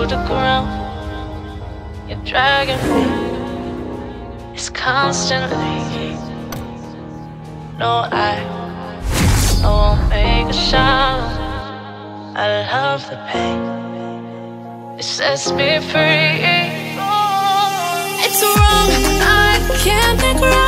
the ground. You're dragging me. It's constantly. No, I won't make a sound. I love the pain. It sets me free. It's wrong, I can't think right.